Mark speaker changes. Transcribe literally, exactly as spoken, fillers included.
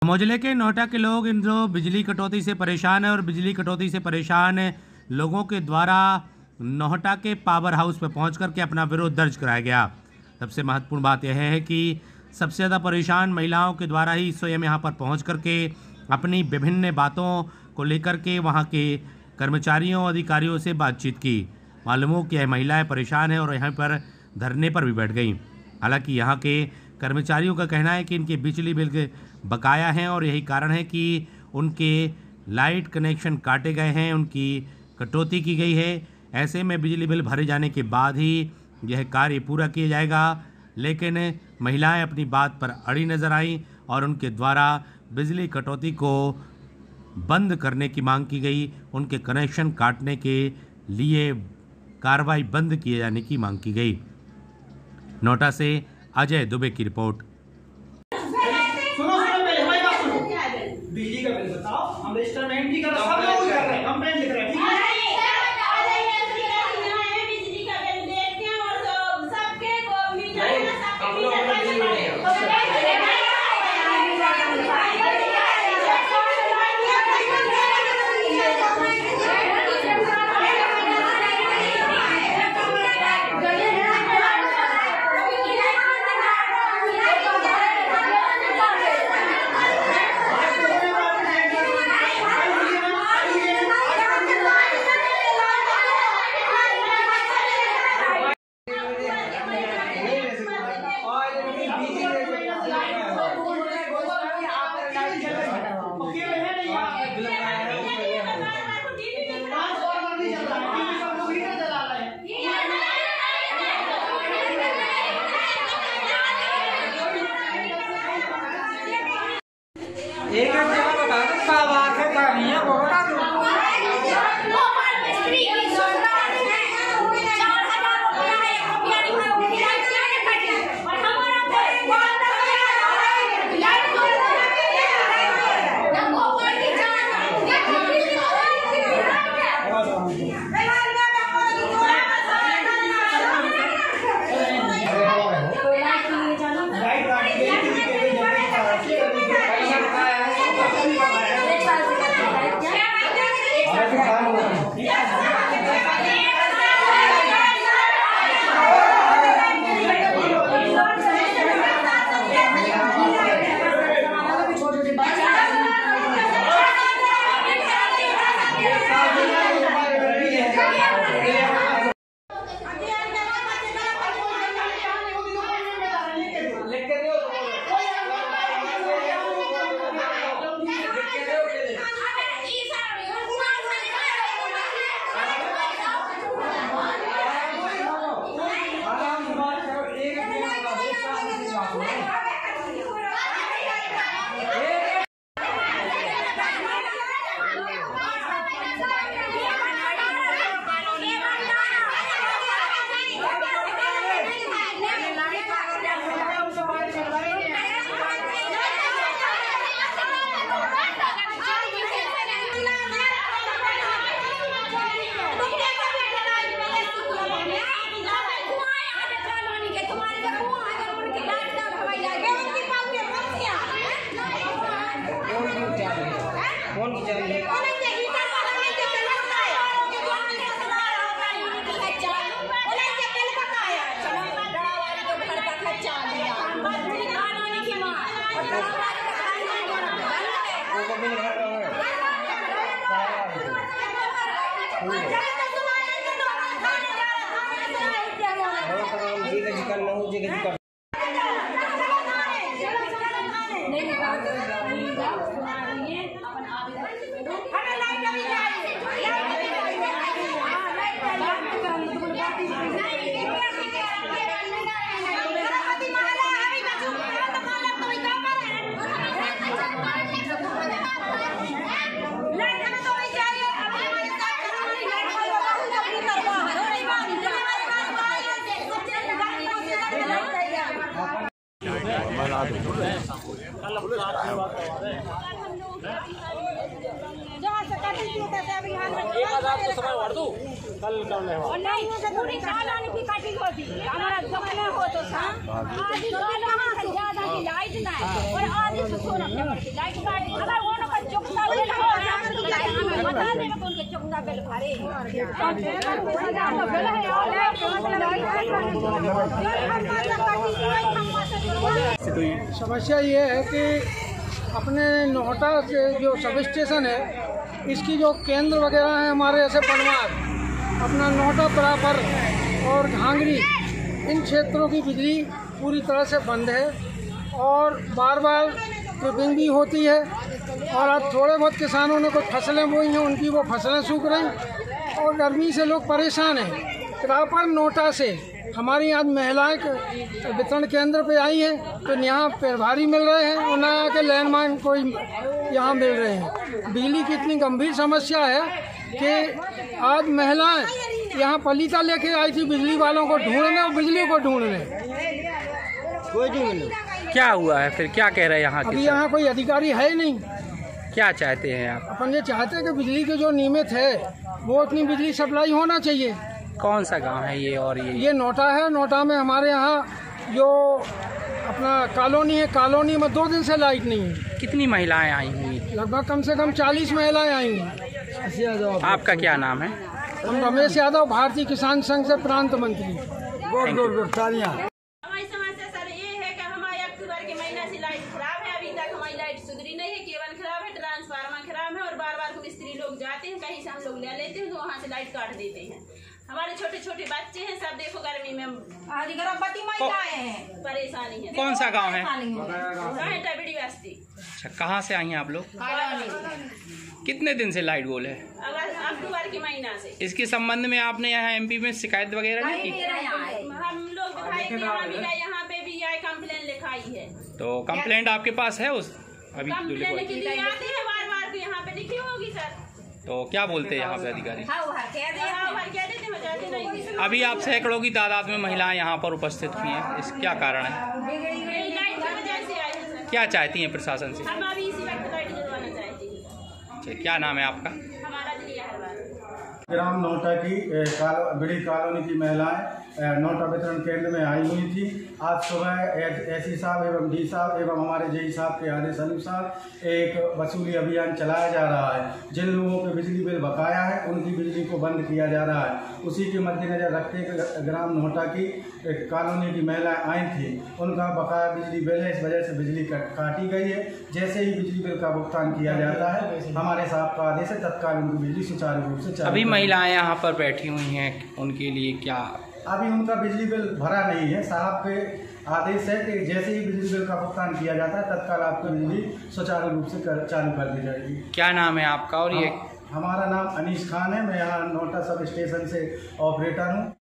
Speaker 1: मोजले के नोएडा के लोग इन दिनों बिजली कटौती से परेशान हैं और बिजली कटौती से परेशान लोगों के द्वारा नोएडा के पावर हाउस पर पहुंच करके अपना विरोध दर्ज कराया गया। सबसे महत्वपूर्ण बात यह है कि सबसे ज़्यादा परेशान महिलाओं के द्वारा ही स्वयं यहाँ पर पहुंच करके अपनी विभिन्न बातों को लेकर के वहाँ के कर्मचारियों अधिकारियों से बातचीत की। मालूम हो कि यह महिलाएं परेशान हैं और यहाँ पर धरने पर भी बैठ गईं। हालांकि यहाँ के कर्मचारियों का कहना है कि इनके बिजली बिल के बकाया हैं और यही कारण है कि उनके लाइट कनेक्शन काटे गए हैं, उनकी कटौती की गई है। ऐसे में बिजली बिल भरे जाने के बाद ही यह कार्य पूरा किया जाएगा। लेकिन महिलाएं अपनी बात पर अड़ी नजर आईं और उनके द्वारा बिजली कटौती को बंद करने की मांग की गई। उनके कनेक्शन काटने के लिए कार्रवाई बंद किए जाने की मांग की गई। नोएडा से अजय दुबे की रिपोर्ट।
Speaker 2: सुनो सुनो पहले हमारी बात सुनो। बिजली का बिल बताओ, हम रजिस्टरमेंट भी कर रहे हैं, सब लोग कर रहे हैं, कंप्लेंट लिख रहे हैं, ठीक है?
Speaker 3: बिजली का बिल देखते हैं और सबके को मीटर में सबके मीटर
Speaker 2: एक जगह बता दो क्या बात है, क्या नहीं है वो बता दो।
Speaker 4: कल कल और नहीं तो थोड़ी साल आने की काटी होती हमारा दुकान हो तो था आज दुकान कहां से ज्यादा
Speaker 5: लाइट ना है और आधे से सोना लाइट काट अगर वो ना चुकता बिल हो लाइट बता दे मैं उनके चुकता बिल भरे बिल है और
Speaker 6: समस्या ये है कि अपने नोहटा के जो सब स्टेशन है इसकी जो केंद्र वगैरह हैं हमारे ऐसे बनवार अपना नोहटा बराबर और घांगरी इन क्षेत्रों की बिजली पूरी तरह से बंद है और बार बार ट्रिपिंग भी होती है और अब थोड़े बहुत किसानों ने कुछ फसलें बोई हैं उनकी वो फसलें सूख रही और गर्मी से लोग परेशान हैं। प्रॉपर नोटा से हमारी आज महिलाएं वितरण केंद्र पे आई हैं तो यहाँ प्रभारी मिल रहे हैं और नया के लैंडमाइन कोई यहाँ मिल रहे हैं। बिजली की इतनी गंभीर समस्या है कि आज महिलाएं यहाँ पलीता लेके आई थी बिजली वालों को ढूंढने और बिजली को ढूंढने कोई नहीं।
Speaker 7: क्या हुआ है फिर, क्या कह रहे हैं यहाँ के?
Speaker 6: अभी यहाँ कोई अधिकारी है ही नहीं।
Speaker 7: क्या चाहते हैं आप?
Speaker 6: अपन ये चाहते हैं कि बिजली के जो नियमित है वो उतनी बिजली सप्लाई होना चाहिए।
Speaker 7: कौन सा गांव है ये? और ये
Speaker 6: ये नोटा है। नोटा में हमारे यहाँ जो अपना कॉलोनी है, कॉलोनी में दो दिन से लाइट नहीं है।
Speaker 7: कितनी महिलाएं आई हुई?
Speaker 6: लगभग कम से कम चालीस महिलाएं आई हैं।
Speaker 7: आपका क्या नाम है?
Speaker 6: हम रमेश यादव, भारतीय किसान संघ से प्रांत मंत्री।
Speaker 3: हमारी समस्या सर ये है कि हमारे अक्टूबर के महीना से लाइट खराब है, अभी तक हमारी लाइट सुधरी नहीं है। केबल खराब है, ट्रांसफार्मर खराब है और बार बार मिस्त्री लोग जाते हैं, कहीं से हम लोग ले लेते हैं तो वहाँ से लाइट काट देते हैं। हमारे छोटे छोटे बच्चे हैं, सब देखो गर्मी में गर्भवती महिलाएं हैं, परेशानी है।
Speaker 7: कौन सा गांव है?
Speaker 3: टबड़ी बस्ती।
Speaker 7: अच्छा, कहाँ से आई हैं आप लोग? कितने दिन से लाइट गोल है?
Speaker 3: अगर अक्टूबर के महीना से।
Speaker 7: इसके संबंध में आपने यहाँ एमपी में शिकायत वगैरह नहीं की?
Speaker 3: हम लोग विधायक यहाँ भी गए, यहाँ पे भी आए, कंप्लेन लिखाई है।
Speaker 7: तो कंप्लेंट आपके पास है उस अभी?
Speaker 3: कंप्लेन के लिए आते हैं बार बार, तो यहाँ पे लिखी होगी सर।
Speaker 7: तो क्या बोलते हैं यहाँ पे अधिकारी?
Speaker 3: नहीं।
Speaker 7: अभी आप सैकड़ों की तादाद में महिलाएं यहाँ पर उपस्थित हुई हैं, इस क्या कारण है?
Speaker 3: लाइट की वजह से आए हैं सर।
Speaker 7: क्या चाहती हैं प्रशासन से?
Speaker 3: हम अभी इसी वक्त लाइट जलवाना चाहते हैं।
Speaker 7: अच्छा, क्या नाम है आपका?
Speaker 3: हमारा दिलिया हरवार।
Speaker 8: ग्राम नोटा की कालो, बड़ी कॉलोनी की महिलाएं नोटा वितरण केंद्र में आई हुई थी। आज सुबह एसी साहब एवं डी साहब एवं हमारे जेई साहब के आदेश अनुसार एक वसूली अभियान चलाया जा रहा है। जिन लोगों के बिजली बिल बकाया है उनकी बिजली को बंद किया जा रहा है। उसी के मद्देनजर रखते हुए ग्राम नोटा की कॉलोनी की महिलाएं आई थी, उनका बकाया बिजली बिल है, इस वजह से बिजली काटी गई है। जैसे ही बिजली बिल का भुगतान किया जाता है हमारे साहब का आदेश है तत्काल उनकी बिजली सुचारू रूप से चालू।
Speaker 7: अभी महिलाएं यहाँ पर बैठी हुई हैं, उनके लिए क्या?
Speaker 8: अभी उनका बिजली बिल भरा नहीं है। साहब के आदेश है कि जैसे ही बिजली बिल का भुगतान किया जाता है तत्काल आपकी बिजली सुचारू रूप से कर, चालू कर दी जाएगी।
Speaker 7: क्या नाम है आपका? और ये
Speaker 8: हमारा नाम अनीस खान है, मैं यहाँ नोटा सब स्टेशन से ऑपरेटर हूँ।